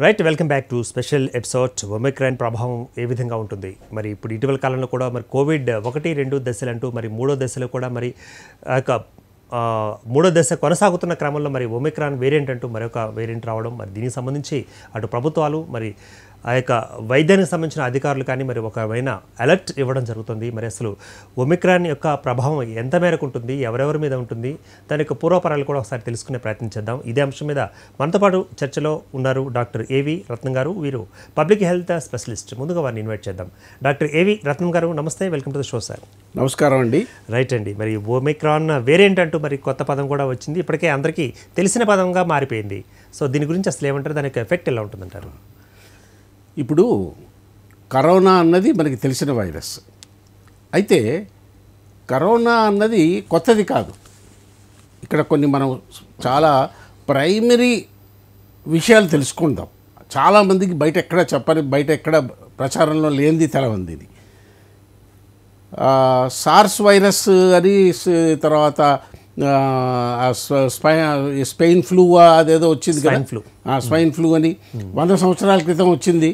Right welcome back to special episode omicron ప్రభావం ఏ విధంగా ఉంటుంది మరి ఇప్పుడు ఇటీవల కాలంలో కూడా మరి కోవిడ్ 1-2 దశలు అంటూ మరి మూడో దశలో కూడా మరి మూడో దశ కొనసాగుతున్న క్రమంలో మరి ఒమిక్రాన్ వేరియంట్ అంటూ మరొక వేరియంట్ రావడం మరి దీనికి సంబంధించి అటు ప్రభుత్వాలు మరి ఆ యొక్క వైద్యానికి సంబంధించిన అధికారులు కానీ మరి ఒకమైన అలర్ట్ ఇవ్వడం జరుగుతుంది. మరి అసలు ఒమిక్రాన్ యొక్క ప్రభావం ఎంత మేరకు ఉంటుంది, ఎవరెవరి మీద ఉంటుంది, దాని యొక్క పూర్వపరాలు కూడా ఒకసారి తెలుసుకునే ప్రయత్నం చేద్దాం. ఇదే అంశం మీద మనతో పాటు చర్చలో ఉన్నారు డాక్టర్.A.V. రత్నం గారు. వీరు పబ్లిక్ హెల్త్ స్పెషలిస్ట్. ముందుగా వారిని ఇన్వైట్ చేద్దాం. డాక్టర్.A.V. రత్నం గారు నమస్తే, welcome to the show sir. నమస్కారం అండి. రైట్ అండి, మరి ఒమిక్రాన్ వేరియంట్ అంటూ మరి కొత్త పదం కూడా వచ్చింది, ఇప్పటికే అందరికీ తెలిసిన పదంగా మారిపోయింది. సో దీని గురించి అసలు ఏమంటారు, దానికి ఎఫెక్ట్ ఎలా ఉంటుందంటారు? ఇప్పుడు కరోనా అన్నది మనకి తెలిసిన వైరస్ అయితే కరోనా అన్నది కొత్తది కాదు. ఇక్కడ కొన్ని మనం చాలా ప్రైమరీ విషయాలు తెలుసుకుందాం. చాలామందికి బయట ఎక్కడ చెప్పని, బయట ఎక్కడ ప్రచారంలో లేనిది తెలవంది. సార్స్ వైరస్ అని, తర్వాత స్పెయిన్ ఫ్లూ అదేదో వచ్చింది కదా, స్వైన్ ఫ్లూ అని 100 సంవత్సరాల క్రితం వచ్చింది.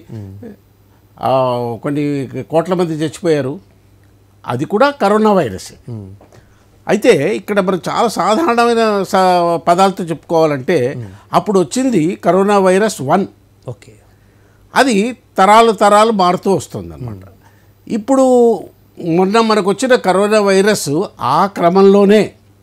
కొన్ని కోట్ల మంది చచ్చిపోయారు. అది కూడా కరోనా వైరస్. అయితే ఇక్కడ మనం చాలా సాధారణమైన పదాలతో చెప్పుకోవాలంటే అప్పుడు వచ్చింది కరోనా వైరస్ 1. ఓకే, అది తరాలు మారుతూ వస్తుంది అన్నమాట. ఇప్పుడు మొన్న మనకు వచ్చిన కరోనా వైరస్ ఆ క్రమంలోనే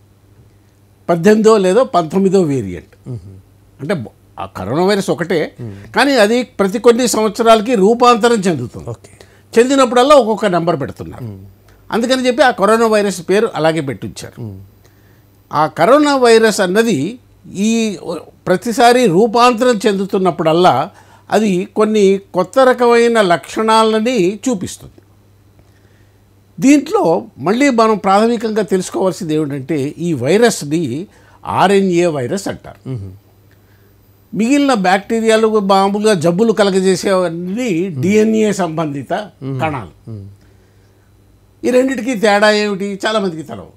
18వ లేదా 19వ వేరియంట్. అంటే ఆ కరోనా వైరస్ ఒకటే, కానీ అది ప్రతి కొన్ని సంవత్సరాలకి రూపాంతరం చెందుతుంది. చెందినప్పుడల్లా ఒక్కొక్క నెంబర్ పెడుతున్నారు. అందుకని చెప్పి ఆ కరోనా వైరస్ పేరు అలాగే పెట్టించారు. ఆ కరోనా వైరస్ అన్నది ఈ ప్రతిసారి రూపాంతరం చెందుతున్నప్పుడల్లా అది కొన్ని కొత్త రకమైన లక్షణాలని చూపిస్తుంది. దీంట్లో మళ్ళీ మనం ప్రాథమికంగా తెలుసుకోవాల్సింది ఏమిటంటే ఈ వైరస్ని RNA వైరస్ అంటారు. మిగిలిన బ్యాక్టీరియాలు మామూలుగా జబ్బులు కలగజేసేవన్నీ DNA సంబంధిత కణాలు. ఈ రెండింటికి తేడా ఏమిటి చాలామందికి తెలవు.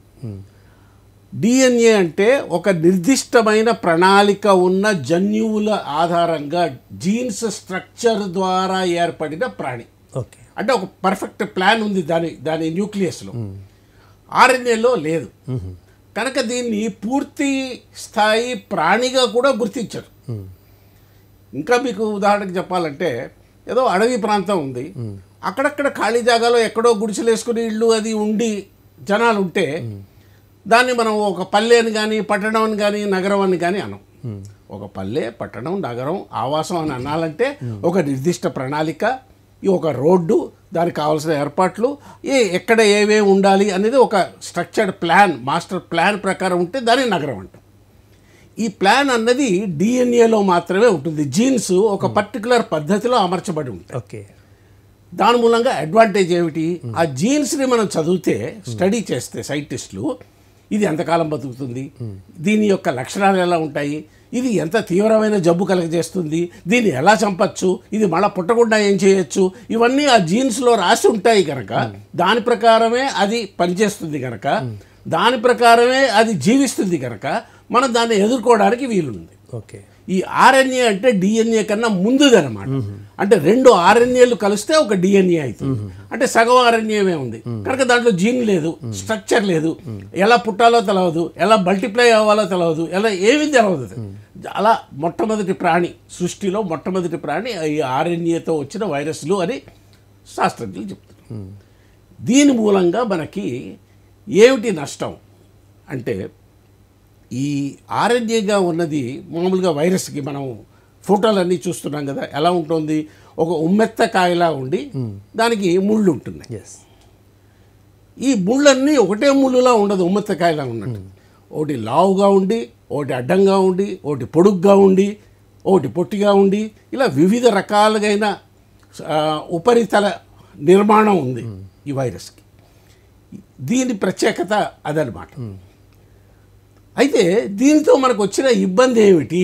DNA అంటే ఒక నిర్దిష్టమైన ప్రణాళిక ఉన్న జన్యువుల ఆధారంగా జీన్స్ స్ట్రక్చర్ ద్వారా ఏర్పడిన ప్రాణి. ఓకే, అంటే ఒక పర్ఫెక్ట్ ప్లాన్ ఉంది దాని న్యూక్లియస్లో. RNAలో లేదు కనుక దీన్ని పూర్తి స్థాయి ప్రాణిగా కూడా గుర్తించరు. ఇంకా మీకు ఉదాహరణకు చెప్పాలంటే ఏదో అడవి ప్రాంతం ఉంది, అక్కడక్కడ ఖాళీ జాగాలో ఎక్కడో గుడిసెలు వేసుకుని ఇళ్ళు అది ఉండి జనాలు ఉంటే దాన్ని మనం ఒక పల్లె అని కానీ, పట్టణం అని కానీ, నగరం అని కానీ అనం. ఒక పల్లె, పట్టణం, నగరం, ఆవాసం అని అనాలంటే ఒక నిర్దిష్ట ప్రణాళిక, ఒక రోడ్డు, దానికి కావాల్సిన ఏర్పాట్లు, ఎక్కడ ఏవేమి ఉండాలి అనేది ఒక స్ట్రక్చర్డ్ ప్లాన్, మాస్టర్ ప్లాన్ ప్రకారం ఉంటే దాన్ని నగరం అంటాం. ఈ ప్లాన్ అన్నది DNAలో మాత్రమే ఉంటుంది. జీన్స్ ఒక పర్టికులర్ పద్ధతిలో అమర్చబడి ఉంటాయి. ఓకే, దాని మూలంగా అడ్వాంటేజ్ ఏమిటి, ఆ జీన్స్ని మనం చదివితే, స్టడీ చేస్తే సైంటిస్టులు ఇది ఎంతకాలం బతుకుతుంది, దీని యొక్క లక్షణాలు ఎలా ఉంటాయి, ఇది ఎంత తీవ్రమైన జబ్బు కలగజేస్తుంది, దీన్ని ఎలా చంపచ్చు, ఇది మళ్ళీ పుట్టకుండా ఏం చేయొచ్చు, ఇవన్నీ ఆ జీన్స్లో రాసి ఉంటాయి కనుక దాని ప్రకారమే అది పనిచేస్తుంది కనుక, దాని ప్రకారమే అది జీవిస్తుంది కనుక మనం దాన్ని ఎదుర్కోవడానికి వీలుంది. ఓకే, ఈ RNA అంటే DNA కన్నా ముందుదనమాట. అంటే 2 RNAలు కలిస్తే ఒక DNA అవుతుంది. అంటే సగం RNA ఉంది కనుక దాంట్లో జీన్ లేదు, స్ట్రక్చర్ లేదు, ఎలా పుట్టాలో తెలవదు, ఎలా మల్టిప్లై అవ్వాలో తెలవదు, ఎలా ఏమీ తెలవదు. అలా మొట్టమొదటి ప్రాణి, సృష్టిలో మొట్టమొదటి ప్రాణి ఈ RNAతో వచ్చిన వైరస్లు అని శాస్త్రజ్ఞులు చెప్తున్నారు. దీని మూలంగా మనకి ఏమిటి నష్టం అంటే, ఈ RNAగా ఉన్నది మామూలుగా వైరస్కి మనం ఫోటోలన్నీ చూస్తున్నాం కదా, ఎలా ఉంటుంది, ఒక ఉమ్మెత్త కాయలా ఉండి దానికి ముళ్ళు ఉంటున్నాయి. ఈ ముళ్ళన్నీ ఒకటే ముళ్ళులా ఉండదు, ఉమ్మెత్త కాయలా ఉన్నట్టు. ఒకటి లావుగా ఉండి, ఒకటి అడ్డంగా ఉండి, ఒకటి పొడుగ్గా ఉండి, ఒకటి పొట్టిగా ఉండి, ఇలా వివిధ రకాలైన ఉపరితల నిర్మాణం ఉంది ఈ వైరస్కి. దీని ప్రత్యేకత అదనమాట. అయితే దీనితో మనకు వచ్చిన ఇబ్బంది ఏమిటి,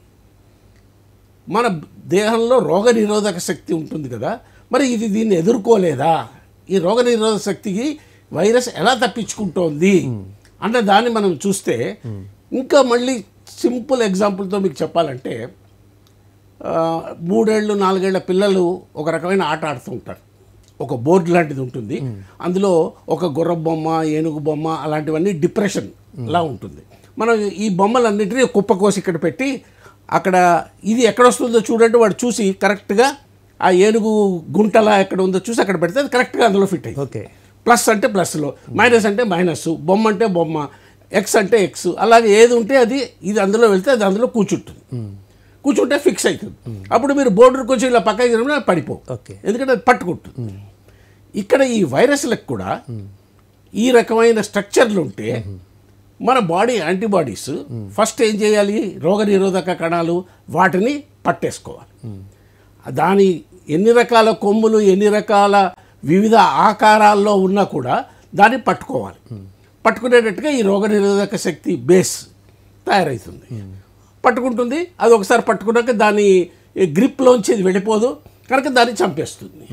మన దేహంలో రోగనిరోధక శక్తి ఉంటుంది కదా, మరి ఇది దీన్ని ఎదుర్కోలేదా, ఈ రోగనిరోధక శక్తికి వైరస్ ఎలా తప్పించుకుంటోంది అన్న దాన్ని మనం చూస్తే, ఇంకా మళ్ళీ సింపుల్ ఎగ్జాంపుల్తో మీకు చెప్పాలంటే 3 ఏళ్ళు 4 ఏళ్ల పిల్లలు ఒక రకమైన ఆట ఆడుతూ ఉంటారు. ఒక బోర్డు లాంటిది ఉంటుంది, అందులో ఒక గుర్ర బొమ్మ, ఏనుగు బొమ్మ అలాంటివన్నీ డిప్రెషన్ లా ఉంటుంది. మనం ఈ బొమ్మలన్నింటినీ కుప్పకోసి ఇక్కడ పెట్టి అక్కడ ఇది ఎక్కడ వస్తుందో చూడండి, వాడు చూసి కరెక్ట్గా ఆ ఏనుగు గుంటలా ఎక్కడ ఉందో చూసి అక్కడ పెడితే అది కరెక్ట్గా అందులో ఫిట్ అయ్యి, ఓకే, ప్లస్ అంటే ప్లస్లో, మైనస్ అంటే మైనస్, బొమ్మ అంటే బొమ్మ, ఎక్స్ అంటే ఎక్స్, అలాగే ఏది ఉంటే అది ఇది అందులో వెళ్తే అది అందులో కూర్చుంటుంది. కూర్చుంటే ఫిక్స్ అవుతుంది. అప్పుడు మీరు బోర్డర్కి వచ్చి ఇలా పక్కకి జరిగినా పడిపో, ఎందుకంటే అది పట్టుకుంటుంది. ఇక్కడ ఈ వైరస్లకు కూడా ఈ రకమైన స్ట్రక్చర్లు ఉంటే మన బాడీ యాంటీబాడీస్ ఫస్ట్ ఏం చేయాలి, రోగనిరోధక కణాలు వాటిని పట్టేసుకోవాలి. దాని ఎన్ని రకాల కొమ్ములు ఎన్ని రకాల వివిధ ఆకారాల్లో ఉన్నా కూడా దాన్ని పట్టుకోవాలి. పట్టుకునేటట్టుగా ఈ రోగనిరోధక శక్తి బేస్ తయారవుతుంది, పట్టుకుంటుంది. అది ఒకసారి పట్టుకున్నాక దాని గ్రిప్లోంచి ఇది వెళ్ళిపోదు కనుక దాన్ని చంపేస్తుంది.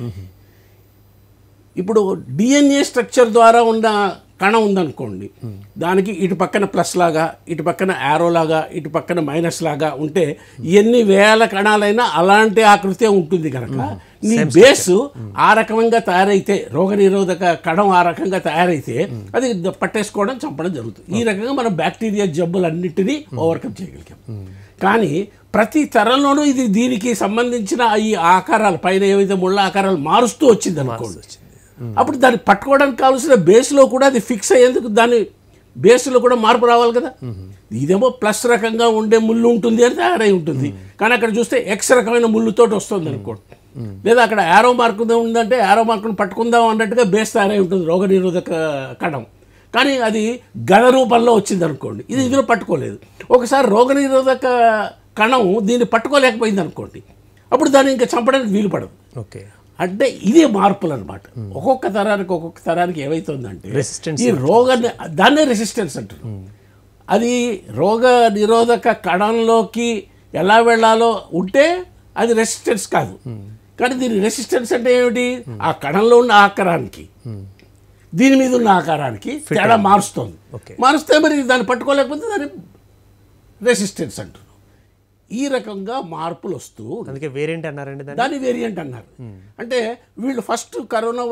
ఇప్పుడు డిఎన్ఏ స్ట్రక్చర్ ద్వారా ఉన్న కణం ఉందనుకోండి, దానికి ఇటు పక్కన ప్లస్ లాగా, ఇటు పక్కన యారో లాగా, ఇటు పక్కన మైనస్ లాగా ఉంటే ఎన్ని వేల కణాలైనా అలాంటి ఆకృతే ఉంటుంది కనుక నీ బేసు ఆ రకంగా తయారైతే, రోగనిరోధక కణం ఆ రకంగా తయారైతే అది పట్టేసుకోవడం, చంపడం జరుగుతుంది. ఈ రకంగా మనం బ్యాక్టీరియా జబ్బులన్నింటినీ ఓవర్కమ్ చేయగలిగాం. కానీ ప్రతి తరంలోనూ ఇది దీనికి సంబంధించిన ఈ ఆకారాలు పైన ఏవైతే ముళ్ళ ఆకారాలు మారుస్తూ వచ్చింది అనుకోండి, అప్పుడు దాన్ని పట్టుకోవడానికి కావాల్సిన బేస్లో కూడా అది ఫిక్స్ అయ్యేందుకు దాని బేస్లో కూడా మార్పు రావాలి కదా. ఇదేమో ప్లస్ రకంగా ఉండే ముళ్ళు ఉంటుంది అని తయారై ఉంటుంది, కానీ అక్కడ చూస్తే ఎక్స్ రకమైన ముళ్ళుతోటి వస్తుంది అనుకోండి. లేదా అక్కడ యారో మార్క్ ఉందంటే యారో మార్కును పట్టుకుందాం అన్నట్టుగా బేస్ తయారై ఉంటుంది రోగనిరోధక కణం, కానీ అది గణ రూపంలో వచ్చింది అనుకోండి, ఇది ఇందులో పట్టుకోలేదు. ఒకసారి రోగనిరోధక కణం దీన్ని పట్టుకోలేకపోయింది అనుకోండి, అప్పుడు దాన్ని ఇంకా చంపడానికి వీలు పడదు. ఓకే, అంటే ఇదే మార్పులు అనమాట. ఒక్కొక్క తరానికి ఏమవుతుందంటే ఈ రోగాన్ని, దాన్నే రెసిస్టెన్స్ అంటారు. అది రోగ నిరోధక కణంలోకి ఎలా వెళ్ళాలో ఉంటే అది రెసిస్టెన్స్ కాదు, కానీ దీని రెసిస్టెన్స్ అంటే ఏమిటి, ఆ కణంలో ఉన్న ఆకారానికి దీని మీద ఉన్న ఆకారానికి తేడా మారుస్తుంది. మారుస్తే మరి దాన్ని పట్టుకోలేకపోతే దాన్ని రెసిస్టెన్స్ అంటారు. ఈ రకంగా మార్పులు వస్తూ అందుకే వేరియంట్ అన్నారండి, దాన్ని వేరియంట్ అన్నారు. అంటే వీళ్ళు ఫస్ట్ కరోనా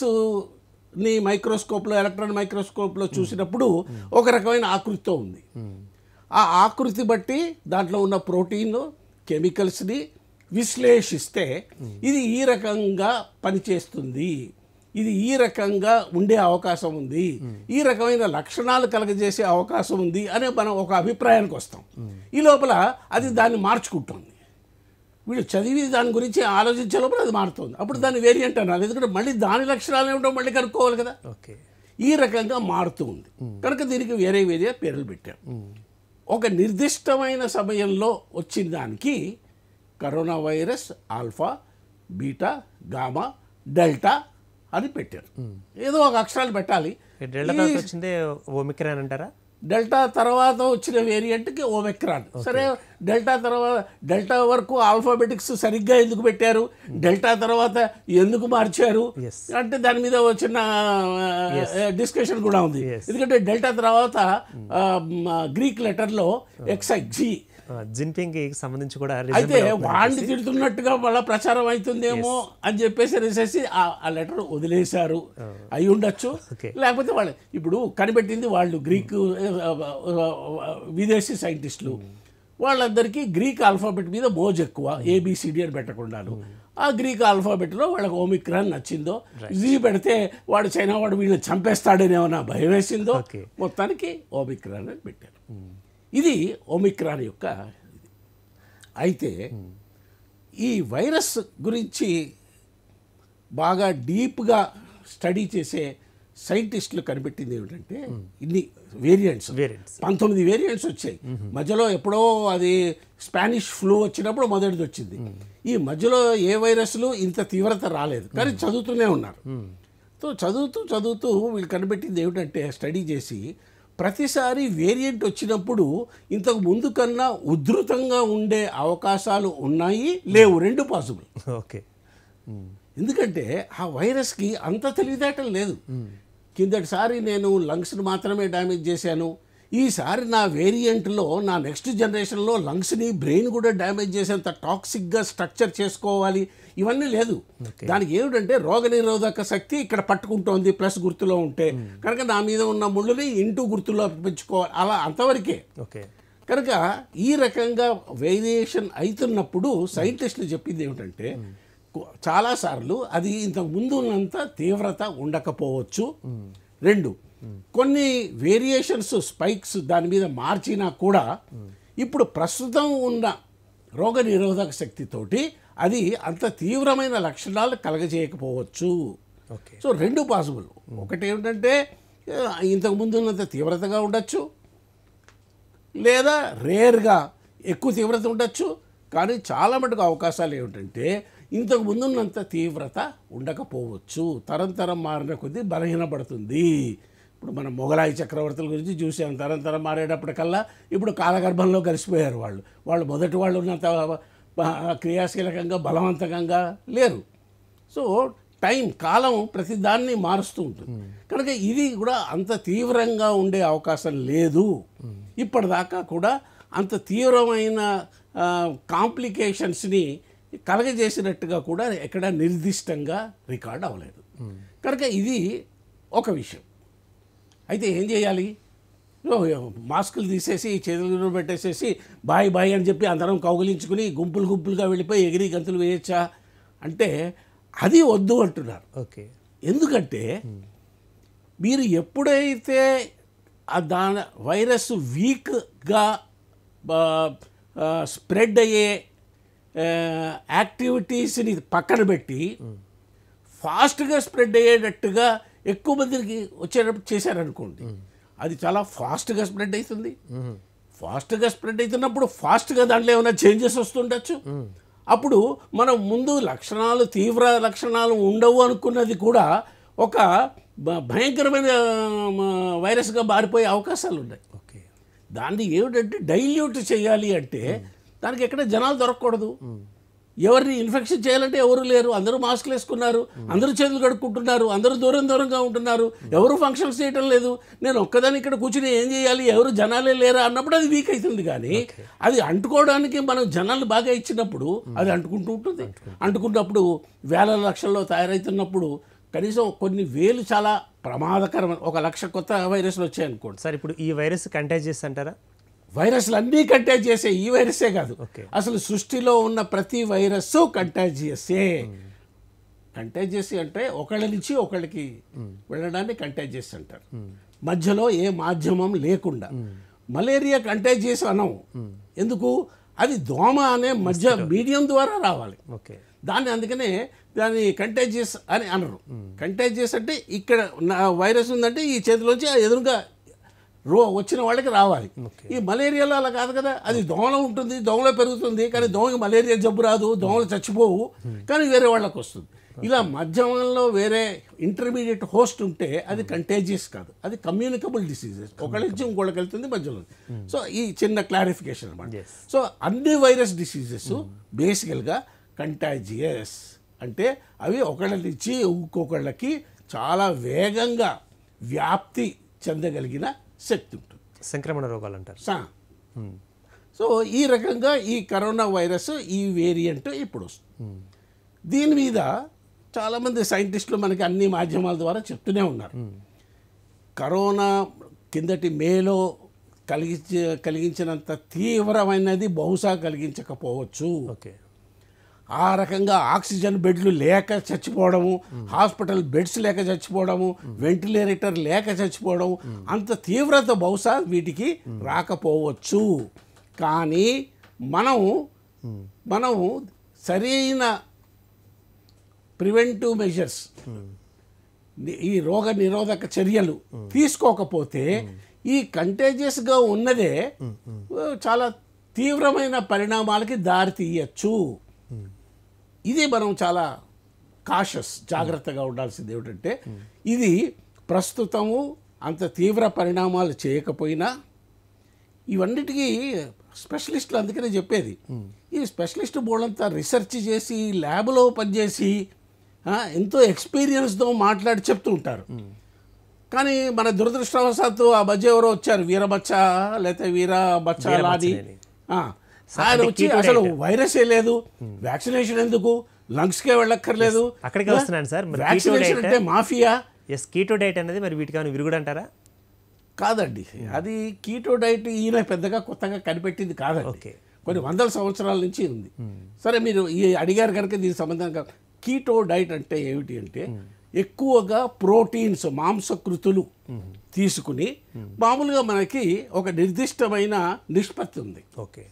వైరస్ని మైక్రోస్కోప్లో, ఎలక్ట్రాన్ మైక్రోస్కోప్లో చూసినప్పుడు ఒక రకమైన ఆకృతితో ఉంది. ఆ ఆకృతి బట్టి దాంట్లో ఉన్న ప్రోటీన్ కెమికల్స్ని విశ్లేషిస్తే ఇది ఈ రకంగా పనిచేస్తుంది, ఇది ఈ రకంగా ఉండే అవకాశం ఉంది, ఈ రకమైన లక్షణాలు కలగజేసే అవకాశం ఉంది అనే మనం ఒక అభిప్రాయానికి వస్తాం. ఈ లోపల అది దాన్ని మార్చుకుంటుంది. వీళ్ళు చదివి దాని గురించి ఆలోచించే లోపల అది మారుతుంది. అప్పుడు దాన్ని వేరియంట్ అన్నారు, ఎందుకంటే మళ్ళీ దాని లక్షణాలు ఏమిటో మళ్ళీ కనుక్కోవాలి కదా. ఈ రకంగా మారుతూ ఉంది కనుక దీనికి వేరే వేరే పేర్లు పెట్టాం. ఒక నిర్దిష్టమైన సమయంలో వచ్చిన దానికి corona virus alpha, beta, gamma, delta అని పెట్టారు. ఏదో ఒక అక్షరాలు పెట్టాలి. ఒమిక్రాన్ అంటారా? డెల్టా తర్వాత వచ్చిన వేరియంట్కి ఒమిక్రాన్. సరే, డెల్టా తర్వాత డెల్టా వరకు ఆల్ఫాబెటిక్స్ సరిగ్గా ఎందుకు పెట్టారు, డెల్టా తర్వాత ఎందుకు మార్చారు అంటే దాని మీద వచ్చిన డిస్కషన్ కూడా ఉంది. ఎందుకంటే డెల్టా తర్వాత గ్రీక్ లెటర్లో XIG జిన్పింగ్ సంబంధించి కూడా అయితే వాడిని తిడుతున్నట్టుగా మళ్ళీ ప్రచారం అవుతుందేమో అని చెప్పేసి ఆ లెటర్ వదిలేశారు. అయి ఉండొచ్చు, లేకపోతే వాళ్ళు ఇప్పుడు కనిపెట్టింది వాళ్ళు గ్రీకు విదేశీ సైంటిస్టులు, వాళ్ళందరికీ గ్రీక్ ఆల్ఫాబెట్ మీద మోజు ఎక్కువ, ABCD అని పెట్టకుండాను. ఆ గ్రీక్ ఆల్ఫాబెట్లో వాళ్ళకి ఒమిక్రాన్ నచ్చిందో, జీ పెడితే వాడు చైనా వాడు వీళ్ళని చంపేస్తాడనేమన్నా భయం వేసిందో, మొత్తానికి ఒమిక్రాన్ అని పెట్టారు. ఇది ఒమిక్రాన్ యొక్క. అయితే ఈ వైరస్ గురించి బాగా డీప్గా స్టడీ చేసే సైంటిస్టులు కనిపెట్టింది ఏమిటంటే ఇన్ని వేరియంట్స్ 19 వేరియంట్స్ వచ్చాయి. మధ్యలో ఎప్పుడో అది స్పానిష్ ఫ్లూ వచ్చినప్పుడు మొదటిది వచ్చింది. ఈ మధ్యలో ఏ వైరస్లు ఇంత తీవ్రత రాలేదు, కానీ చదువుతూనే ఉన్నారు. సో చదువుతూ వీళ్ళు కనిపెట్టింది ఏమిటంటే స్టడీ చేసి ప్రతిసారి వేరియంట్ వచ్చినప్పుడు ఇంతకు ముందు కన్నా ఉధృతంగా ఉండే అవకాశాలు ఉన్నాయి, లేవు, రెండు పాసిబుల్. ఓకే, ఎందుకంటే ఆ వైరస్కి అంత తెలివితేటలు లేదు. కిందటిసారి నేను లంగ్స్ని మాత్రమే డ్యామేజ్ చేశాను, ఈసారి నా వేరియంట్లో నా నెక్స్ట్ జనరేషన్లో లంగ్స్ని బ్రెయిన్ కూడా డ్యామేజ్ చేసేంత టాక్సిక్గా స్ట్రక్చర్ చేసుకోవాలి, ఇవన్నీ లేదు. దానికి ఏమిటంటే రోగనిరోధక శక్తి ఇక్కడ పట్టుకుంటోంది ప్లస్ గుర్తులో ఉంటే కనుక నా మీద ఉన్న ముళ్ళుని ఇంటూ గుర్తులో పెంచుకోవాలి, అలా అంతవరకే. కనుక ఈ రకంగా వేరియేషన్ అవుతున్నప్పుడు సైంటిస్టులు చెప్పింది ఏమిటంటే చాలాసార్లు అది ఇంతకు ముందు ఉన్నంత తీవ్రత ఉండకపోవచ్చు. 2 కొన్ని వేరియేషన్స్ స్పైక్స్ దాని మీద మార్చినా కూడా ఇప్పుడు ప్రస్తుతం ఉన్న రోగ నిరోధక శక్తితోటి అది అంత తీవ్రమైన లక్షణాలు కలగజేయకపోవచ్చు. So 2 possible. ఒకటి ఏమిటంటే ఇంతకు ముందు ఉన్నంత తీవ్రతగా ఉండొచ్చు, లేదా రేర్గా ఎక్కువ తీవ్రత ఉండొచ్చు. కానీ చాలా మటుకు అవకాశాలు ఏమిటంటే ఇంతకు ముందున్నంత తీవ్రత ఉండకపోవచ్చు. తరం మారిన కొద్దీ బలహీనపడుతుంది. ఇప్పుడు మనం మొఘలాయి చక్రవర్తుల గురించి చూసాం. తరం మారేటప్పటికల్లా ఇప్పుడు కాలగర్భంలో కలిసిపోయారు వాళ్ళు మొదటి వాళ్ళు ఉన్నంత క్రియాశీలకంగా బలవంతంగా లేరు. సో కాలం ప్రతి దాన్ని మారుస్తూ ఉంటుంది. కనుక ఇది కూడా అంత తీవ్రంగా ఉండే అవకాశం లేదు. ఇప్పటిదాకా కూడా అంత తీవ్రమైన కాంప్లికేషన్స్ని కలగజేసినట్టుగా కూడా ఎక్కడ నిర్దిష్టంగా రికార్డ్ అవ్వలేదు. కనుక ఇది ఒక విషయం. అయితే ఏం చేయాలి? మాస్కులు తీసేసి చేతులు పెట్టేసేసి బాయ్ అని చెప్పి అందరం కౌగిలించుకుని గుంపులుగా వెళ్ళిపోయి ఎగిరి గంతులు వేయచ్చా అంటే అది వద్దు అంటున్నారు. ఎందుకంటే మీరు ఎప్పుడైతే దాని వైరస్ వీక్గా స్ప్రెడ్ అయ్యే యాక్టివిటీస్ని పక్కన పెట్టి ఫాస్ట్గా స్ప్రెడ్ అయ్యేటట్టుగా ఎక్కువ మందికి వచ్చేటప్పుడు చేశారనుకోండి, అది చాలా ఫాస్ట్గా స్ప్రెడ్ అవుతుంది. ఫాస్ట్గా స్ప్రెడ్ అవుతున్నప్పుడు ఫాస్ట్గా దాంట్లో ఏమైనా చేంజెస్ వస్తుండొచ్చు. అప్పుడు మనం ముందు తీవ్ర లక్షణాలు ఉండవు అనుకున్నది కూడా ఒక భయంకరమైన వైరస్గా మారిపోయే అవకాశాలు ఉన్నాయి. దాన్ని ఏమిటంటే డైల్యూట్ చేయాలి అంటే దానికి ఎక్కడ జనాలు దొరకకూడదు. ఎవరిని ఇన్ఫెక్షన్ చేయాలంటే ఎవరు లేరు, అందరూ మాస్కులు వేసుకున్నారు, అందరూ చేతులు కడుక్కుంటున్నారు, అందరూ దూరంగా ఉంటున్నారు, ఎవరు ఫంక్షన్స్ చేయటం లేదు. నేను ఒక్కదాన్ని ఇక్కడ కూర్చుని ఏం చేయాలి, ఎవరు జనాలే లేరా అన్నప్పుడు అది వీక్ అవుతుంది. కానీ అది అంటుకోవడానికి మనం జనాలు బాగా ఇచ్చినప్పుడు అది అంటుకుంటూ ఉంటుంది. అంటుకున్నప్పుడు వేల లక్షల్లో తయారవుతున్నప్పుడు కనీసం కొన్ని వేలు చాలా ప్రమాదకరమైన 1,00,000 కొత్త వైరస్లు వచ్చాయనుకోండి. సార్ ఇప్పుడు ఈ వైరస్ కంటేజియస్ అంటారా? వైరస్లు అన్నీ కంటేజ్ చేసే ఈ వైరసే కాదు, అసలు సృష్టిలో ఉన్న ప్రతి వైరస్ కంటేజియసే. కంటేజియస్ అంటే ఒకళ్ళ నుంచి ఒకళ్ళకి వెళ్ళడాన్ని కంటేజియస్ అంటారు. మధ్యలో ఏ మాధ్యమం లేకుండా. మలేరియా కంటేజియస్ అనం. ఎందుకు? అది దోమ అనే మధ్య మీడియం ద్వారా రావాలి. అందుకనే దాన్ని కంటేజియస్ అని అనరు. కంటేజియస్ అంటే ఇక్కడ వైరస్ ఉందంటే ఈ చేతిలోంచి ఎదురుగా వచ్చిన వాళ్ళకి రావాలి. ఈ మలేరియాలో అలా కాదు కదా, అది దోమలో ఉంటుంది, దోమలో పెరుగుతుంది. కానీ దోమకి మలేరియా జబ్బు రాదు, దోమలు చచ్చిపోవు, కానీ వేరే వాళ్ళకి వస్తుంది. ఇలా మధ్యమంలో వేరే ఇంటర్మీడియట్ హోస్ట్ ఉంటే అది కంటేజియస్ కాదు, అది కమ్యూనికబుల్ డిసీజెస్. ఒకళ్ళ నుంచి ఇంకోళ్ళకి వెళ్తుంది మధ్యలో. సో ఈ చిన్న క్లారిఫికేషన్ అన్నమాట. సో అన్ని వైరస్ డిసీజెస్ బేసికల్గా కంటాజియస్ అంటే అవి ఒకళ్ళ నుంచి ఇంకొకళ్ళకి చాలా వేగంగా వ్యాప్తి చెందగలిగిన శక్తి ఉంటుంది. సంక్రమణ రోగాలు అంటారు. సో ఈ రకంగా ఈ కరోనా వైరస్ ఈ వేరియంట్ ఇప్పుడు వస్తుంది. దీని మీద చాలామంది సైంటిస్టులు మనకి అన్ని మాధ్యమాల ద్వారా చెప్తూనే ఉన్నారు. కరోనా కిందటి మేలో కలిగించినంత తీవ్రమైనది బహుశా కలిగించకపోవచ్చు. ఆ రకంగా ఆక్సిజన్ బెడ్లు లేక చచ్చిపోవడము, హాస్పిటల్ బెడ్స్ లేక చచ్చిపోవడము, వెంటిలేటర్ లేక చచ్చిపోవడం, అంత తీవ్రత బహుశా వీటికి రాకపోవచ్చు. కానీ మనము సరైన ప్రివెంటివ్ మెజర్స్, ఈ రోగ నిరోధక చర్యలు తీసుకోకపోతే ఈ కంటేజియస్గా ఉన్నదే చాలా తీవ్రమైన పరిణామాలకి దారి తీయచ్చు. ఇది మనం చాలా జాగ్రత్తగా ఉండాల్సింది ఏమిటంటే ఇది ప్రస్తుతము అంత తీవ్ర పరిణామాలు చేయకపోయినా ఇవన్నిటికీ స్పెషలిస్టులు అందుకనే చెప్పేది, ఈ స్పెషలిస్ట్ బోర్డంతా రీసెర్చ్ చేసి ల్యాబ్లో పనిచేసి ఎంతో ఎక్స్పీరియన్స్తో మాట్లాడి చెప్తూ ఉంటారు. కానీ మన దురదృష్టవశాత్తు ఆ మధ్య ఎవరో వచ్చారు, వీరబచ్చ లేకపోతే వీరబచ్చ అని, ఆయన వచ్చి అసలు వైరసే లేదు, వ్యాక్సినేషన్ ఎందుకు, లంగ్స్కే వెళ్ళక్కర్లేదు, అక్కడికి వస్తున్నాను సార్. వ్యాక్సినేషన్ అంటే మాఫియా. కీటో డైట్ అనేది మరి వీటికి విరుగుడు అంటారా? కాదండి, అది కీటో డైట్ ఈయన పెద్దగా కొత్తగా కనిపెట్టింది కాదండి, కొన్ని వందల సంవత్సరాల నుంచి ఉంది. సరే, మీరు అడిగారు కనుక దీనికి సంబంధంగా కీటో డైట్ అంటే ఏమిటి అంటే ఎక్కువగా ప్రోటీన్స్, మాంసకృతులు తీసుకుని, మామూలుగా మనకి ఒక నిర్దిష్టమైన నిష్పత్తి ఉంది.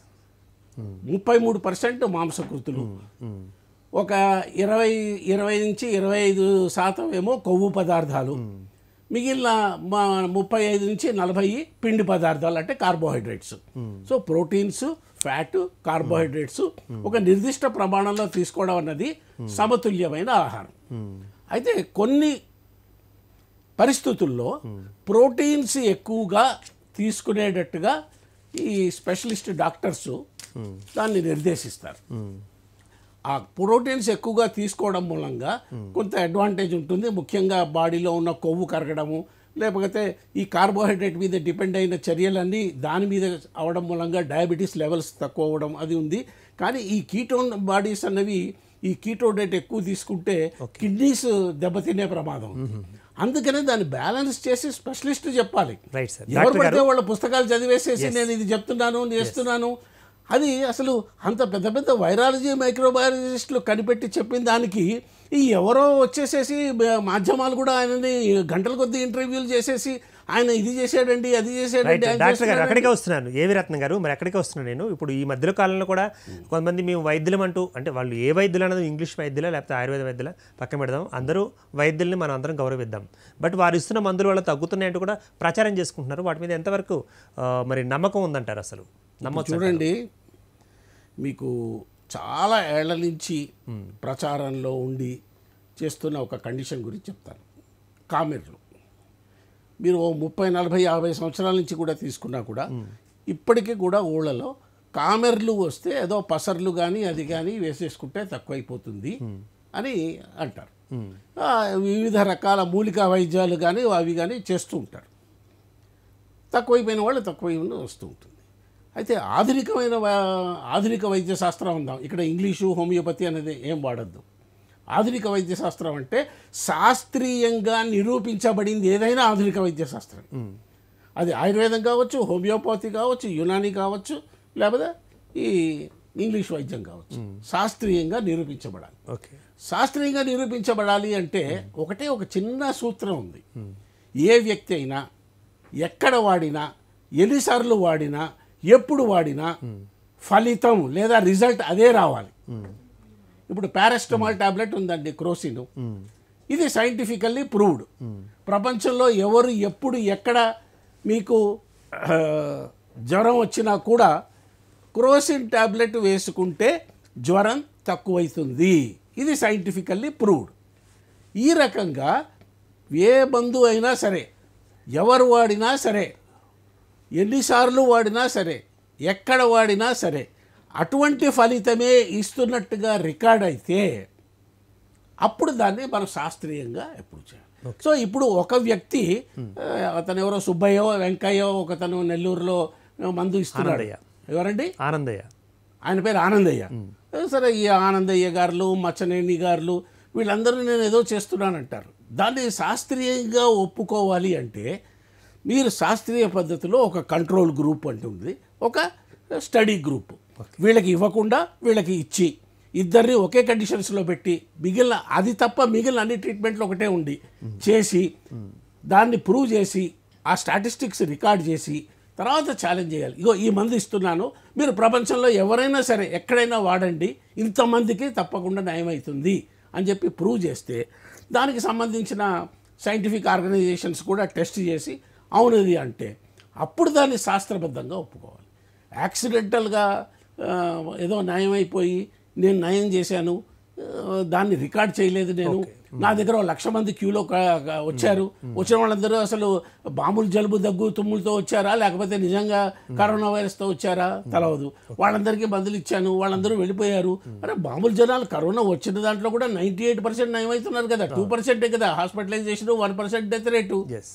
33% మాంసకృతులు, ఒక 20 నుంచి 25% ఏమో కొవ్వు పదార్థాలు, మిగిలిన 35 నుంచి 40 పిండి పదార్థాలు అంటే carbohydrates. So proteins, fat, carbohydrates ఒక నిర్దిష్ట ప్రమాణంలో తీసుకోవడం అన్నది సమతుల్యమైన ఆహారం. అయితే కొన్ని పరిస్థితుల్లో ప్రోటీన్స్ ఎక్కువగా తీసుకునేటట్టుగా ఈ స్పెషలిస్ట్ డాక్టర్స్ దాన్ని నిర్దేశిస్తారు. ఆ ప్రోటీన్స్ ఎక్కువగా తీసుకోవడం మూలంగా కొంత అడ్వాంటేజ్ ఉంటుంది, ముఖ్యంగా బాడీలో ఉన్న కొవ్వు కరగడము, లేకపోతే ఈ కార్బోహైడ్రేట్ మీద డిపెండ్ అయిన చర్యలన్నీ దాని మీద అవడం మూలంగా డయాబెటీస్ లెవెల్స్ తక్కువ అవ్వడం అది ఉంది. కానీ ఈ కీటోన్ బాడీస్ అన్నవి ఈ కీటో డైట్ ఎక్కువ తీసుకుంటే కిడ్నీస్ దెబ్బతినే ప్రమాదం. అందుకనే దాన్ని బ్యాలెన్స్ చేసి స్పెషలిస్ట్ చెప్పాలి. ఎవరు పడితే వాళ్ళ పుస్తకాలు చదివేసేసి నేను ఇది చెప్తున్నాను చేస్తున్నాను, అది అసలు అంత పెద్ద పెద్ద వైరాలజీ మైక్రోబయాలజిస్టులు కనిపెట్టి చెప్పిన దానికి ఈ ఎవరో వచ్చేసేసి మాధ్యమాలు కూడా ఆయనని గంటల కొద్ది ఇంటర్వ్యూలు చేసేసి ఆయన ఇది చేశాడండి అది చేశాడండి. డాక్టర్ గారు అక్కడికే వస్తున్నాను, ఏవి రత్నం గారు, మరి అక్కడికే వస్తున్నాను నేను. ఇప్పుడు ఈ మధ్య కాలంలో కూడా కొంతమంది మేము వైద్యులం అంటూ, అంటే వాళ్ళు ఏ వైద్యులు అనేది ఇంగ్లీష్ వైద్యులా లేకపోతే ఆయుర్వేద వైద్యులా పక్కన పెడదాం, అందరూ వైద్యుల్ని మనం అందరం గౌరవిద్దాం, బట్ వారు ఇస్తున్న మందులు వల్ల తగ్గుతున్నాయంటూ కూడా ప్రచారం చేసుకుంటున్నారు. వాటి మీద ఎంతవరకు మరి నమ్మకం ఉందంటారు? అసలు నమ్మకం చూడండి, మీకు చాలా ఏళ్ల నుంచి ప్రచారంలో ఉండి చేస్తున్న ఒక కండిషన్ గురించి చెప్తాను. కామెర్లు మీరు 30, 40, 50 సంవత్సరాల నుంచి కూడా తీసుకున్నా కూడా ఇప్పటికీ కూడా ఊళ్ళలో కామెర్లు వస్తే ఏదో పసర్లు కానీ అది కానీ వేసేసుకుంటే తక్కువైపోతుంది అని అంటారు. వివిధ రకాల మూలికా వైద్యాలు కానీ అవి కానీ చేస్తూ ఉంటారు. తక్కువైపోయిన వాళ్ళు తక్కువైన వస్తూ ఉంటుంది. అయితే ఆధునిక వైద్య శాస్త్రం ఉందాం, ఇక్కడ ఇంగ్లీషు హోమియోపతి అనేది ఏం వాడద్దు. ఆధునిక వైద్య శాస్త్రం అంటే శాస్త్రీయంగా నిరూపించబడింది ఏదైనా ఆధునిక వైద్య శాస్త్రం. అది ఆయుర్వేదం కావచ్చు, హోమియోపతి కావచ్చు, యునాని కావచ్చు, లేకపోతే ఈ ఇంగ్లీష్ వైద్యం కావచ్చు, శాస్త్రీయంగా నిరూపించబడాలి. శాస్త్రీయంగా నిరూపించబడాలి అంటే ఒకటే ఒక చిన్న సూత్రం ఉంది. ఏ వ్యక్తి అయినా ఎక్కడ వాడినా, ఎన్నిసార్లు వాడినా, ఎప్పుడు వాడినా ఫలితం లేదా రిజల్ట్ అదే రావాలి. ఇప్పుడు పారాసిటమాల్ టాబ్లెట్ ఉందండి, క్రోసిన్, ఇది సైంటిఫికల్లీ ప్రూవ్డ్. ప్రపంచంలో ఎవరు ఎప్పుడు ఎక్కడ మీకు జ్వరం వచ్చినా కూడా క్రోసిన్ టాబ్లెట్ వేసుకుంటే జ్వరం తక్కువైతుంది, ఇది సైంటిఫికల్లీ ప్రూవ్డ్. ఈ రకంగా ఏ మందు అయినా సరే, ఎవరు వాడినా సరే, ఎన్నిసార్లు వాడినా సరే, ఎక్కడ వాడినా సరే అటువంటి ఫలితమే ఇస్తున్నట్టుగా రికార్డ్ అయితే అప్పుడు దాన్ని మనం శాస్త్రీయంగా ఎప్పుడు చేయాలి. సో ఇప్పుడు ఒక వ్యక్తి, అతను ఎవరో సుబ్బయ్యో వెంకయ్యో ఒకతను నెల్లూరులో మందు ఇస్తున్నాడు. ఎవరండి? ఆనందయ్య, ఆయన పేరు ఆనందయ్య. సరే, ఈ ఆనందయ్య గారు, మచ్చనేని గారు వీళ్ళందరూ నేను ఏదో చేస్తున్నానంటారు. దాన్ని శాస్త్రీయంగా ఒప్పుకోవాలి అంటే మీరు శాస్త్రీయ పద్ధతిలో ఒక కంట్రోల్ గ్రూప్ అంటుంది, ఒక స్టడీ గ్రూప్, వీళ్ళకి ఇవ్వకుండా వీళ్ళకి ఇచ్చి ఇద్దరిని ఒకే కండిషన్స్లో పెట్టి మిగిలిన అది తప్ప మిగిలిన అన్ని ట్రీట్మెంట్లు ఒకటే ఉండి చేసి దాన్ని ప్రూవ్ చేసి ఆ స్టాటిస్టిక్స్ రికార్డ్ చేసి తర్వాత ఛాలెంజ్ చేయాలి. ఇగో ఈ మందు ఇస్తున్నాను, మీరు ప్రపంచంలో ఎవరైనా సరే ఎక్కడైనా వాడండి, ఇంతమందికి తప్పకుండా నయమవుతుంది అని చెప్పి ప్రూవ్ చేస్తే దానికి సంబంధించిన సైంటిఫిక్ ఆర్గనైజేషన్స్ కూడా టెస్ట్ చేసి అవునది అంటే అప్పుడు దాన్ని శాస్త్రబద్ధంగా ఒప్పుకోవాలి. యాక్సిడెంటల్గా ఏదో నయమైపోయి నేను నయం చేశాను, దాన్ని రికార్డ్ చేయలేదు నేను, నా దగ్గర 1,00,000 మంది క్యూలో వచ్చారు, వచ్చిన వాళ్ళందరూ అసలు మామూలు జలుబు దగ్గు తుమ్ములతో వచ్చారా లేకపోతే నిజంగా కరోనా వైరస్తో వచ్చారా తెలవదు, వాళ్ళందరికీ మందులు ఇచ్చాను, వాళ్ళందరూ వెళ్ళిపోయారు. అరే మామూలు జనాలు కరోనా వచ్చిన దాంట్లో కూడా 98% నయమవుతున్నారు కదా, 2% కదా హాస్పిటలైజేషన్, 1% డెత్ రేటు.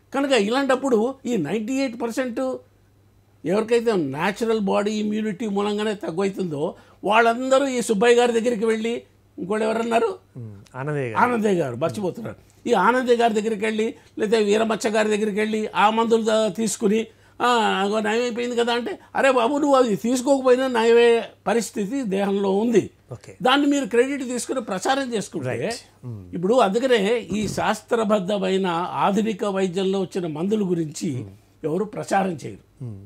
కనుక ఇలాంటప్పుడు ఈ 98% ఎవరికైతే న్యాచురల్ బాడీ ఇమ్యూనిటీ మూలంగానే తగ్గుతుందో వాళ్ళందరూ ఈ సుబ్బయ్య గారి దగ్గరికి వెళ్ళి, ఇంకోటి ఎవరన్నారు, ఆనందయ్య గారు మర్చిపోతున్నారు, ఈ ఆనందయ్య గారి దగ్గరికి వెళ్ళి లేదా వీరమచ్చ గారి దగ్గరికి వెళ్ళి ఆ మందులు తీసుకుని నయమైపోయింది కదా అంటే, అరే బాబు నువ్వు అది తీసుకోకపోయినా నయమే పరిస్థితి దేహంలో ఉంది, దాన్ని మీరు క్రెడిట్ తీసుకుని ప్రచారం చేసుకుంటే ఇప్పుడు అందుకనే ఈ శాస్త్రబద్ధమైన ఆధునిక వైద్యంలో వచ్చిన మందుల గురించి ఎవరు ప్రచారం చేయరు.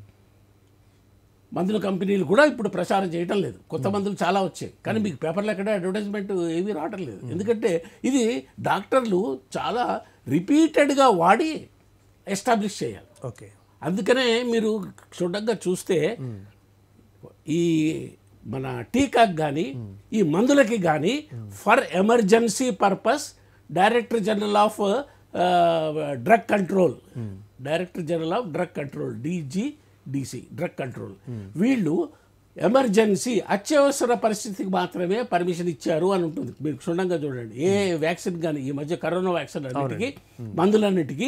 మందుల కంపెనీలు కూడా ఇప్పుడు ప్రచారం చేయటం లేదు. కొత్త మందులు చాలా వచ్చాయి, కానీ మీకు పేపర్లో ఎక్కడ అడ్వర్టైజ్మెంట్ ఏమీ రావటం లేదు. ఎందుకంటే ఇది డాక్టర్లు చాలా రిపీటెడ్గా వాడి ఎస్టాబ్లిష్ చేయాలి. ఓకే, అందుకనే మీరు చూడంగా చూస్తే ఈ మన టీకాకి కానీ ఈ మందులకి కానీ for emergency purpose director general of drug control DGDC drug control వీళ్ళు ఎమర్జెన్సీ అత్యవసర పరిస్థితికి మాత్రమే పర్మిషన్ ఇచ్చారు అని ఉంటుంది. మీరు క్షుణ్ణంగా చూడండి. ఏ వ్యాక్సిన్ కానీ ఈ మధ్య కరోనా వ్యాక్సిన్ అన్నిటికీ మందులన్నిటికీ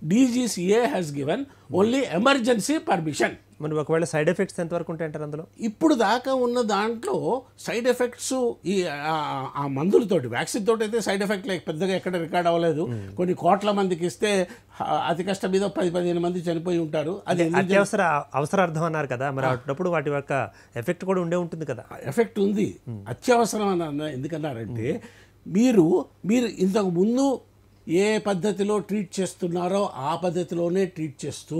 DGCA has given only emergency permission. మరి ఒకవేళ సైడ్ ఎఫెక్ట్స్ ఎంతవరకు ఉంటాయంటారు అందులో? ఇప్పుడు దాకా ఉన్న దాంట్లో సైడ్ ఎఫెక్ట్స్ ఈ ఆ మందులతోటి వ్యాక్సిన్ తోటి అయితే సైడ్ ఎఫెక్ట్ పెద్దగా ఎక్కడ రికార్డ్ అవ్వలేదు. కొన్ని కోట్ల మందికి ఇస్తే అతి కష్టం మీద 10-15 మంది చనిపోయి ఉంటారు. అది అత్యవసర అవసరార్థం అన్నారు కదా, మరి అప్పుడు వాటి యొక్క ఎఫెక్ట్ కూడా ఉండే ఉంటుంది కదా? ఎఫెక్ట్ ఉంది, అత్యవసరం అని ఎందుకన్నారంటే మీరు ఇంతకు ముందు ఏ పద్ధతిలో ట్రీట్ చేస్తున్నారో ఆ పద్ధతిలోనే ట్రీట్ చేస్తూ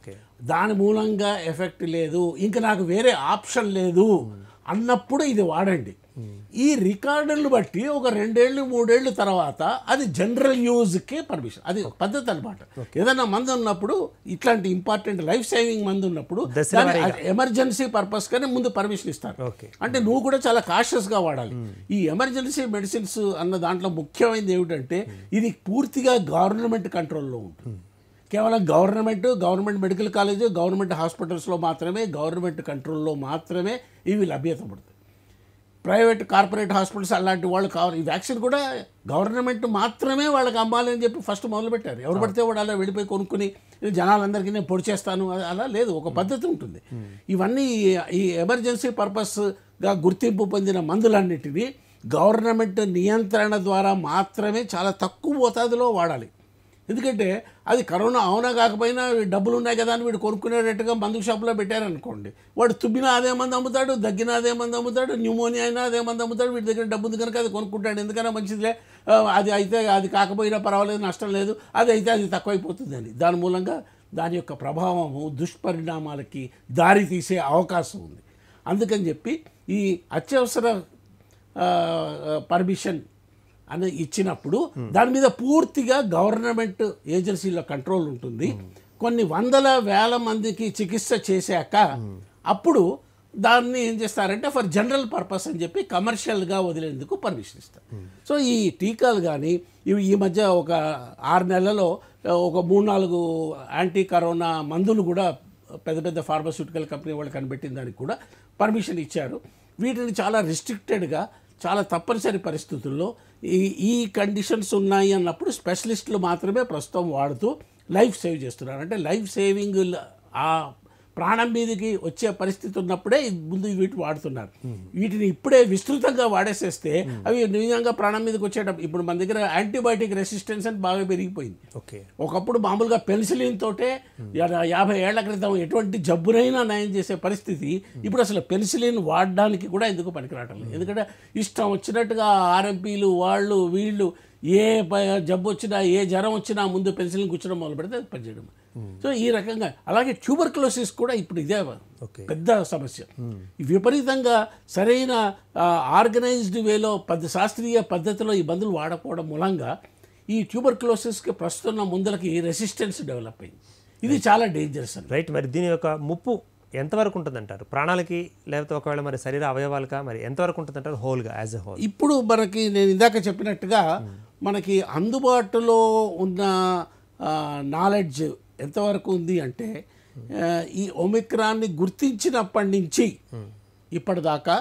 దాని మూలంగా ఎఫెక్ట్ లేదు, ఇంకా నాకు వేరే ఆప్షన్ లేదు అన్నప్పుడు ఇది వాడండి. ఈ రికార్డులను బట్టి ఒక 2-3 ఏళ్ళు తర్వాత అది జనరల్ యూజ్కి పర్మిషన్, అది పద్ధతి అనమాట. ఏదైనా మందు ఉన్నప్పుడు ఇట్లాంటి ఇంపార్టెంట్ లైఫ్ సేవింగ్ మందు ఉన్నప్పుడు ఎమర్జెన్సీ పర్పస్ కానీ ముందు పర్మిషన్ ఇస్తారు. అంటే నువ్వు కూడా చాలా కాషియస్గా వాడాలి. ఈ ఎమర్జెన్సీ మెడిసిన్స్ అన్న దాంట్లో ముఖ్యమైనది ఏమిటంటే ఇది పూర్తిగా గవర్నమెంట్ కంట్రోల్లో ఉంటుంది. కేవలం గవర్నమెంట్ మెడికల్ కాలేజ్, గవర్నమెంట్ హాస్పిటల్స్లో మాత్రమే, గవర్నమెంట్ కంట్రోల్లో మాత్రమే ఇవి లభ్యత పడుతుంది. ప్రైవేట్ కార్పొరేట్ హాస్పిటల్స్ అలాంటి వాళ్ళు కావాలి. ఈ వ్యాక్సిన్ కూడా గవర్నమెంట్ మాత్రమే వాళ్ళకి అమ్మాలి అని చెప్పి ఫస్ట్ మొదలుపెట్టారు. ఎవరు పడితే వాడు అలా వెళ్ళిపోయి కొనుక్కుని జనాలందరికీ నేను పొడి చేస్తాను అలా లేదు, ఒక పద్ధతి ఉంటుంది. ఇవన్నీ ఈ ఎమర్జెన్సీ పర్పస్గా గుర్తింపు పొందిన మందులన్నిటినీ గవర్నమెంట్ నియంత్రణ ద్వారా మాత్రమే చాలా తక్కువ మోతాదులో వాడాలి. ఎందుకంటే అది కరోనా అవునా కాకపోయినా డబ్బులు ఉన్నాయి కదా అని వీడు కొనుక్కునేటట్టుగా మందు షాపులో పెట్టారనుకోండి, వాడు తుబ్బినా అదే మంది అమ్ముతాడు, దగ్గినా అదే మంది అమ్ముతాడు, న్యూమోనియా అయినా అదే మంది అమ్ముతాడు. వీడి దగ్గర డబ్బు ఉంది కనుక అది కొనుక్కుంటాడు. ఎందుకన్నా మంచిదిలే, అది అయితే అది కాకపోయినా పర్వాలేదు, నష్టం లేదు, అది అయితే అది తక్కువైపోతుందని. దాని మూలంగా దాని యొక్క ప్రభావము దుష్పరిణామాలకి దారి తీసే అవకాశం ఉంది. అందుకని చెప్పి ఈ అత్యవసర పర్మిషన్ అని ఇచ్చినప్పుడు దాని మీద పూర్తిగా గవర్నమెంట్ ఏజెన్సీల కంట్రోల్ ఉంటుంది. కొన్ని 100,000 మందికి చికిత్స చేశాక అప్పుడు దాన్ని ఏం చేస్తారంటే ఫర్ జనరల్ పర్పస్ అని చెప్పి కమర్షియల్గా వదిలేందుకు పర్మిషన్ ఇస్తారు. సో ఈ టీకాలు కానీ ఇవి ఈ మధ్య ఒక 6 నెలలలో ఒక 3-4 యాంటీ కరోనా మందులు కూడా పెద్ద పెద్ద ఫార్మాస్యూటికల్ కంపెనీ వాళ్ళు కనిపెట్టిన దానికి కూడా పర్మిషన్ ఇచ్చారు. వీటిని చాలా రిస్ట్రిక్టెడ్గా, చాలా తప్పనిసరి పరిస్థితుల్లో ఈ కండిషన్స్ ఉన్నాయి అన్నప్పుడు స్పెషలిస్టులు మాత్రమే ప్రస్తుతం వాడుతూ లైఫ్ సేవ్ చేస్తున్నారు. అంటే లైఫ్ సేవింగ్ ఆ ప్రాణం మీదకి వచ్చే పరిస్థితి ఉన్నప్పుడే ముందు వీటి వాడుతున్నారు. వీటిని ఇప్పుడే విస్తృతంగా వాడేసేస్తే అవి నిజంగా ప్రాణం మీదకి వచ్చేటప్పుడు ఇప్పుడు మన దగ్గర యాంటీబయాటిక్ రెసిస్టెన్స్ అని బాగా పెరిగిపోయింది. ఒకప్పుడు మామూలుగా పెన్సిలిన్ తోటే 50 ఏళ్ల క్రితం ఎటువంటి జబ్బునైనా నయం చేసే పరిస్థితి ఇప్పుడు అసలు పెన్సిలిన్ వాడడానికి కూడా ఎందుకు పనికిరావటం లేదు. ఎందుకంటే ఇష్టం వచ్చినట్టుగా ఆర్ఎంపీలు వాళ్ళు వీళ్ళు ఏ జబ్బు వచ్చినా ఏ జ్వరం వచ్చినా ముందు పెన్సిలిన్ కూర్చోడం మొదలు పెడితే అది పనిచేయడం. సో ఈ రకంగా అలాగే ట్యూబర్క్లోసిస్ కూడా ఇప్పుడు ఇదే పెద్ద సమస్య. విపరీతంగా సరైన ఆర్గనైజ్డ్ వేలో శాస్త్రీయ పద్ధతిలో ఈ మందులు వాడకపోవడం మూలంగా ఈ ట్యూబర్క్లోసిస్కి ప్రస్తుతం ముందలకి రెసిస్టెన్స్ డెవలప్ అయింది. ఇది చాలా డేంజరస్ అండి. రైట్, మరి దీని యొక్క ముప్పు ఎంతవరకు ఉంటుందంటారు? ప్రాణాలకి లేకపోతే ఒకవేళ మరి శరీర అవయవాలకా మరి ఎంతవరకు ఉంటుందంటారు హోల్గా యాజ్ ఎ హోల్? ఇప్పుడు మనకి నేను ఇందాక చెప్పినట్టుగా మనకి అందుబాటులో ఉన్న నాలెడ్జ్ ఎంతవరకు ఉంది అంటే ఈ ఒమిక్రాన్ని గుర్తించినప్పటి నుంచి ఇప్పటిదాకా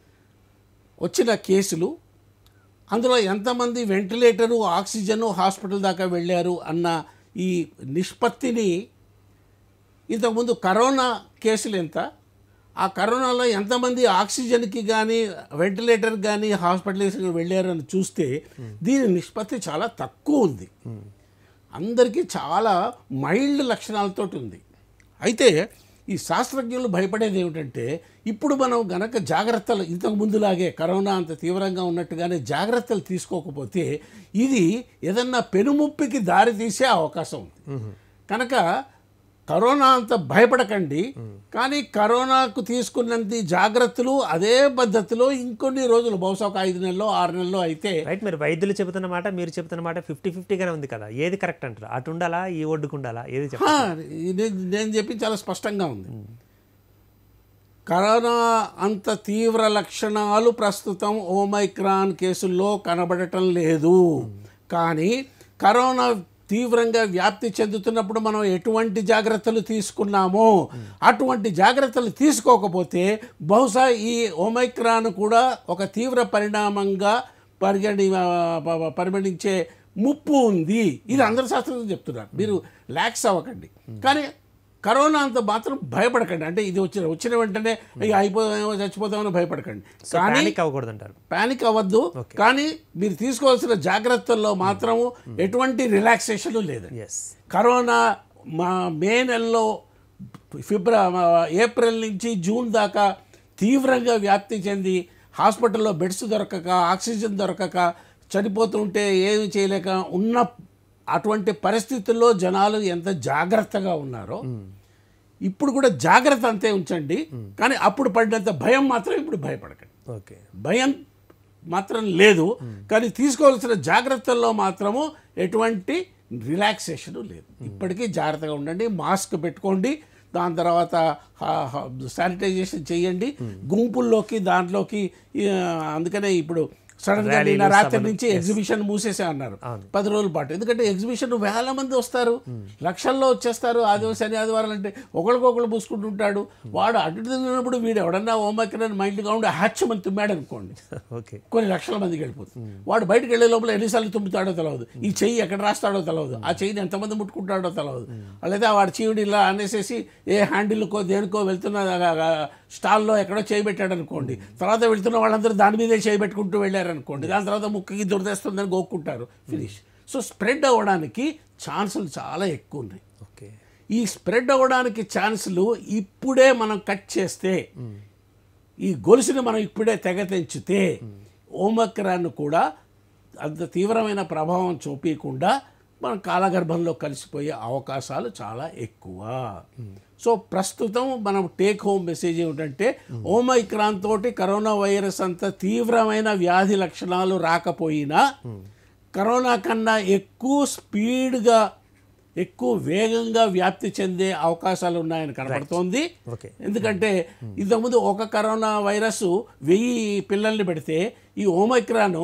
వచ్చిన కేసులు, అందులో ఎంతమంది వెంటిలేటరు ఆక్సిజను హాస్పిటల్ దాకా వెళ్ళారు అన్న ఈ నిష్పత్తిని ఇంతకుముందు కరోనా కేసులు ఎంత, ఆ కరోనాలో ఎంతమంది ఆక్సిజన్కి కానీ వెంటిలేటర్కి కానీ హాస్పిటల్స్కి వెళ్ళారని చూస్తే దీని నిష్పత్తి చాలా తక్కువ ఉంది. అందరికీ చాలా మైల్డ్ లక్షణాలతో ఉంది. అయితే ఈ శాస్త్రజ్ఞులు భయపడేది ఏమిటంటే ఇప్పుడు మనం గనక జాగ్రత్తలు ఇంతకు ముందులాగే కరోనా అంత తీవ్రంగా ఉన్నట్టుగానే జాగ్రత్తలు తీసుకోకపోతే ఇది ఏదన్నా పెనుముప్పికి దారి తీసే అవకాశం ఉంది. కనుక కరోనా అంత భయపడకండి, కానీ కరోనాకు తీసుకున్నంత జాగ్రత్తలు అదే పద్ధతిలో ఇంకొన్ని రోజులు బహుశా ఒక 5 నెలలో 6 నెలలో అయితే రైట్. మీరు వైద్యులు చెబుతున్న మాట మీరు చెబుతున్న మాట 50-50గానే ఉంది కదా, ఏది కరెక్ట్ అంటారు? అటు ఉండాలా ఈ ఒడ్డుకు ఉండాలా, ఏది చెప్పాలి? నేను చెప్పి చాలా స్పష్టంగా ఉంది. కరోనా అంత తీవ్ర లక్షణాలు ప్రస్తుతం ఓమైక్రాన్ కేసుల్లో కనబడటం లేదు. కానీ కరోనా తీవ్రంగా వ్యాప్తి చెందుతున్నప్పుడు మనం ఎటువంటి జాగ్రత్తలు తీసుకున్నామో అటువంటి జాగ్రత్తలు తీసుకోకపోతే బహుశా ఈ ఓమైక్రాన్ కూడా ఒక తీవ్ర పరిణామంగా పరిగణించే ముప్పు ఉంది. ఇది అందరు శాస్త్రజ్ఞులు చెప్తున్నారు. మీరు ల్యాక్స్ అవ్వకండి, కానీ కరోనా అంత మాత్రం భయపడకండి. అంటే ఇది వచ్చిన వెంటనే అయిపోతామేమో చచ్చిపోతామని భయపడకండి, కానీ ప్యానిక్ అవ్వద్దు. కానీ మీరు తీసుకోవాల్సిన జాగ్రత్తల్లో మాత్రము ఎటువంటి రిలాక్సేషన్ లేదు. కరోనా మే నెలలో ఏప్రిల్ నుంచి జూన్ దాకా తీవ్రంగా వ్యాప్తి చెంది హాస్పిటల్లో బెడ్స్ దొరకక ఆక్సిజన్ దొరకక చనిపోతుంటే ఏమి చేయలేక ఉన్న అటువంటి పరిస్థితుల్లో జనాలు ఎంత జాగ్రత్తగా ఉన్నారో ఇప్పుడు కూడా జాగ్రత్త అంతే ఉంచండి. కానీ అప్పుడు పడినంత భయం మాత్రం ఇప్పుడు భయపడకండి. భయం మాత్రం లేదు, కానీ తీసుకోవాల్సిన జాగ్రత్తల్లో మాత్రము ఎటువంటి రిలాక్సేషన్ లేదు. ఇప్పటికీ జాగ్రత్తగా ఉండండి, మాస్క్ పెట్టుకోండి, దాని తర్వాత శానిటైజేషన్ చేయండి, గుంపుల్లోకి దాంట్లోకి. అందుకనే ఇప్పుడు సడన్గా నిన్న రాత్రి నుంచి ఎగ్జిబిషన్ మూసేసే అన్నారు 10 రోజుల పాటు. ఎందుకంటే ఎగ్జిబిషన్ వేల మంది వస్తారు, లక్షల్లో వచ్చేస్తారు. శని ఆదివారాలు అంటే ఒకరికొకరు పూసుకుంటుంటాడు. వాడు అటు తిరిగినప్పుడు వీడు ఎవడన్నా ఓమైక్రాన్ మైల్డ్గా ఉండి హ్యాచ్మని తుమ్మాడు అనుకోండి, కొన్ని లక్షల మందికి వెళ్ళిపోతుంది. వాడు బయటకు వెళ్ళే లోపల ఎన్నిసార్లు తుమ్ముతాడో తెలియదు, ఈ చెయ్యి ఎక్కడ రాస్తాడో తెలియదు, ఆ చెయ్యిని ఎంతమంది ముట్టుకుంటాడో తెలియదు. లేదా వాడు చీవుడు ఇలా అనేసేసి ఏ హ్యాండిల్కో దేనికో వెళ్తున్న స్టాల్లో ఎక్కడో చేయబెట్టాడు అనుకోండి, తర్వాత వెళ్తున్న వాళ్ళందరూ దాని మీదే చేయబెట్టుకుంటూ వెళ్ళారు అనుకోండి, దాని తర్వాత ముక్కుకి దురదేస్తుందని గోక్కుంటారు, ఫినిష్. సో స్ప్రెడ్ అవ్వడానికి ఛాన్సులు చాలా ఎక్కువ ఉన్నాయి. ఈ స్ప్రెడ్ అవ్వడానికి ఛాన్సులు ఇప్పుడే మనం కట్ చేస్తే, ఈ గొలుసుని మనం ఇప్పుడే తెంచితే ఓమైక్రాన్ కూడా అంత తీవ్రమైన ప్రభావం చూపించకుండా మన కాలగర్భంలో కలిసిపోయే అవకాశాలు చాలా ఎక్కువ. సో ప్రస్తుతం మనం టేక్ హోమ్ మెసేజ్ ఏమిటంటే ఓమైక్రాన్ తోటి కరోనా వైరస్ అంత తీవ్రమైన వ్యాధి లక్షణాలు రాకపోయినా కరోనా కన్నా ఎక్కువ స్పీడ్గా ఎక్కువ వేగంగా వ్యాప్తి చెందే అవకాశాలు ఉన్నాయని కనబడుతోంది. ఎందుకంటే ఇంతకుముందు ఒక కరోనా వైరస్ 1000 పిల్లల్ని పెడితే ఈ ఓమైక్రాన్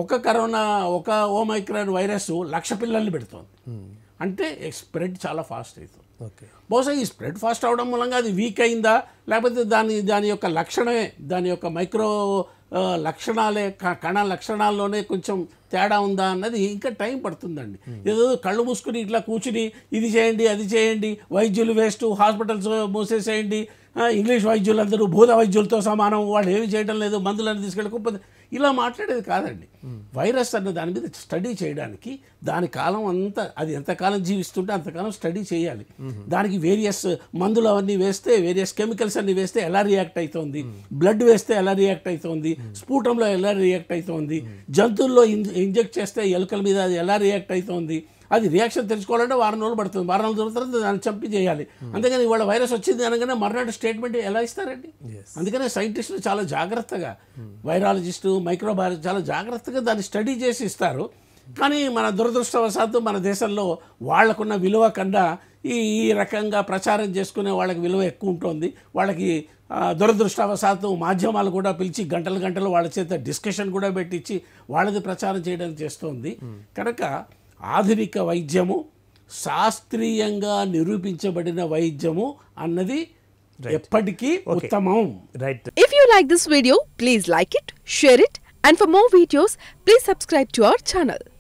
ఒక ఓమైక్రాన్ వైరస్ 1,00,000 పిల్లల్ని పెడుతోంది. అంటే స్ప్రెడ్ చాలా ఫాస్ట్ అవుతుంది. బహుశా ఈ స్ప్రెడ్ ఫాస్ట్ అవడం మూలంగా అది వీక్ అయిందా, లేకపోతే దాని యొక్క లక్షణమే, దాని యొక్క మైక్రో లక్షణాలే, కణ లక్షణాల్లోనే కొంచెం తేడా ఉందా అన్నది ఇంకా టైం పడుతుందండి. ఏదో కళ్ళు మూసుకుని ఇట్లా కూర్చుని ఇది చేయండి అది చేయండి, వైద్యులు వేస్ట్, హాస్పిటల్స్ మూసేసేయండి, ఇంగ్లీష్ వైద్యులందరూ భూత వైద్యులతో సమానం, వాళ్ళు ఏమి చేయడం లేదు, మందులను తీసుకెళ్ళకపోతే ఇలా మాట్లాడేది కాదండి. వైరస్ అన్న దాని మీద స్టడీ చేయడానికి దాని కాలం అంతా, అది ఎంతకాలం జీవిస్తుంటే అంతకాలం స్టడీ చేయాలి. దానికి వేరియస్ మందులు అవన్నీ వేస్తే, వేరియస్ కెమికల్స్ అన్ని వేస్తే ఎలా రియాక్ట్ అవుతుంది, బ్లడ్ వేస్తే ఎలా రియాక్ట్ అవుతుంది, స్ఫూటంలో ఎలా రియాక్ట్ అవుతుంది, జంతువుల్లో ఇంజెక్ట్ చేస్తే ఎలుకల మీద అది ఎలా రియాక్ట్ అవుతుంది, అది రియాక్షన్ తెలుసుకోవాలంటే 4 రోజులు పడుతుంది. 4 రోజుల తర్వాత దాన్ని చంపి చేయాలి. అందుకని ఇవాళ వైరస్ వచ్చింది అనగానే మర్నాడు స్టేట్మెంట్ ఎలా ఇస్తారండి? అందుకనే సైంటిస్టులు చాలా జాగ్రత్తగా, వైరాలజిస్టు, మైక్రోబయాలజీ చాలా జాగ్రత్తగా దాన్ని స్టడీ చేసి ఇస్తారు. కానీ మన దురదృష్టవశాత్తు మన దేశంలో వాళ్లకున్న విలువ కన్నా ఈ రకంగా ప్రచారం చేసుకునే వాళ్ళకి విలువ ఎక్కువ ఉంటుంది. వాళ్ళకి దురదృష్టవశాత్తు మాధ్యమాలు కూడా పిలిచి గంటలు వాళ్ళ చేత డిస్కషన్ కూడా పెట్టించి వాళ్ళది ప్రచారం చేయడానికి చేస్తుంది. కనుక ఆధునిక వైద్యము, శాస్త్రీయంగా నిరూపించబడిన వైద్యము అన్నది ఎప్పటికీ ఉత్తమం. If you like this video, please like it, share it, and for more videos, please subscribe to our channel.